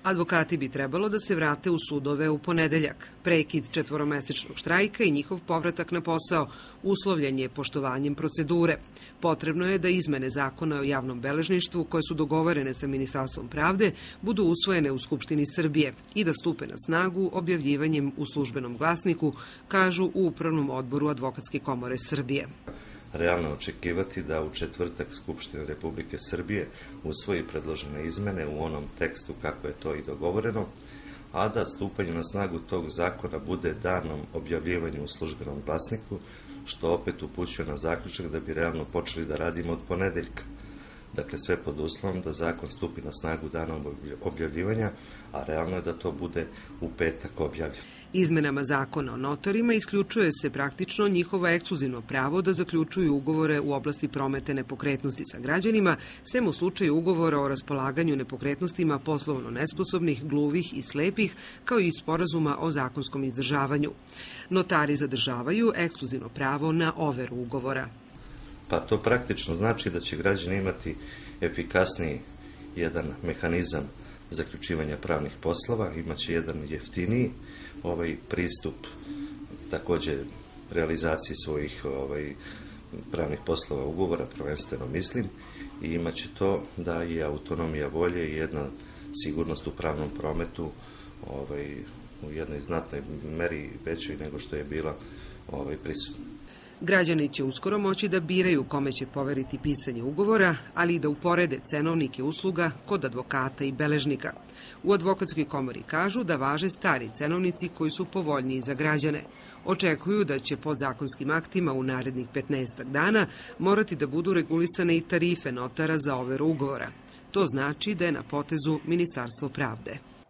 Advokati bi trebalo da se vrate u sudove u ponedeljak. Prekid četvoromesečnog štrajka i njihov povratak na posao uslovljen je poštovanjem procedure. Potrebno je da izmene zakona o javnom beležništvu, koje su dogovorene sa Ministarstvom pravde, budu usvojene u Skupštini Srbije i da stupe na snagu objavljivanjem u Službenom glasniku, kažu u Upravnom odboru Advokatske komore Srbije. Realno očekivati da u četvrtak Skupština Republike Srbije usvoji predložene izmene u onom tekstu kako je to i dogovoreno, a da stupanje na snagu tog zakona bude danom objavljivanja u Službenom glasniku, što opet upućuje na zaključak da bi realno počeli da radimo od ponedeljka. Dakle, sve pod uslovom da zakon stupi na snagu danom objavljivanja, a realno je da to bude u petak objavljeno. Izmenama zakona o notarima isključuje se praktično njihovo ekskluzivno pravo da zaključuju ugovore u oblasti prometa nepokretnosti sa građanima, sem u slučaju ugovora o raspolaganju nepokretnostima poslovno nesposobnih, gluvih i slepih, kao i sporazuma o zakonskom izdržavanju. Notari zadržavaju ekskluzivno pravo na overu ugovora. Pa to praktično znači da će građani imati efikasniji jedan mehanizam zaključivanja pravnih poslova, imaće jedan jeftiniji pristup također realizaciji svojih pravnih poslova ugovora, prvenstveno mislim, i imaće to da je autonomija volje i jedna sigurnost u pravnom prometu u jednoj znatnoj meri većoj nego što je bila prisutna. Građani će uskoro moći da biraju kome će poveriti pisanje ugovora, ali i da uporede cenovnike usluga kod advokata i beležnika. U Advokatskoj komori kažu da važe stari cenovnici koji su povoljniji za građane. Očekuju da će podzakonskim aktima u narednih 15 dana morati da budu regulisane i tarife notara za overu ugovora. To znači da je na potezu Ministarstvo pravde.